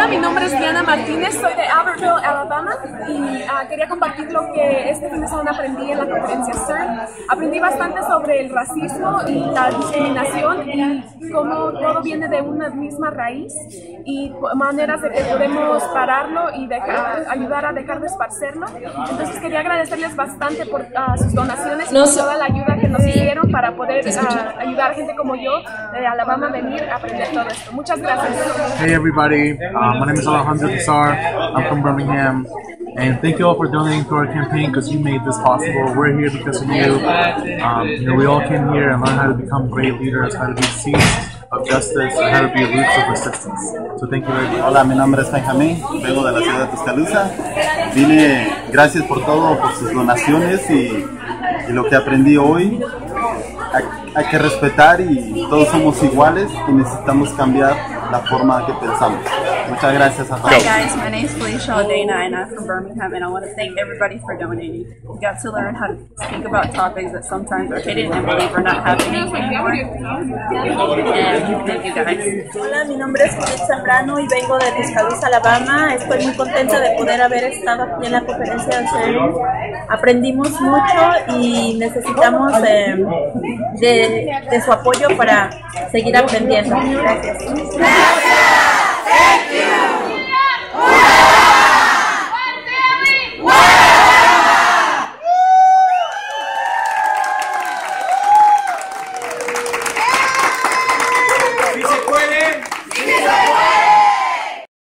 Hola, mi nombre es Diana Martínez, soy de Albertville, Alabama y quería compartir lo que este fin de semana aprendí en la conferencia CERN. Aprendí bastante sobre el racismo y la discriminación y cómo todo viene de una misma raíz y maneras de que podemos pararlo y ayudar a dejar de esparcerlo. Entonces quería agradecerles bastante por sus donaciones y por toda la ayuda que nos hicieron para poder ayudar a gente como yo de Alabama a venir a aprender todo esto. Muchas gracias. Hey everybody, my name is Alejandro Pizar. I'm from Birmingham, and thank you all for donating to our campaign because you made this possible. We're here because of you. We all came here and learned how to become great leaders, how to be seeds of justice, and how to be roots of resistance. So thank you very much. Hola, mi nombre es Benjamín, vengo de la ciudad de Tuscaloosa. Vine, gracias por todo, por sus donaciones y lo que aprendí hoy. Hay que respetar y todos somos iguales y necesitamos cambiar la forma que pensamos. Muchas gracias a todos. Hi guys, my name is Felicia Aldana and I'm from Birmingham, and I want to thank everybody for donating. We got to learn how to speak about topics that sometimes are hidden and believe are not happening anymore. And thank you guys. Hola, mi nombre es Judith Zambrano y vengo de Tuscaloosa, Alabama. Estoy muy contenta de poder haber estado aquí en la conferencia de CERN. Aprendimos mucho y necesitamos de su apoyo para seguir aprendiendo. Gracias.